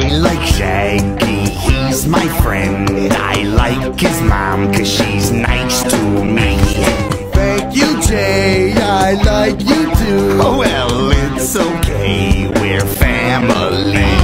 I like Shaggy, he's my friend. I like his mom, cause she's nice to me. Thank you, Jay, I like you too. Well, it's okay, we're family.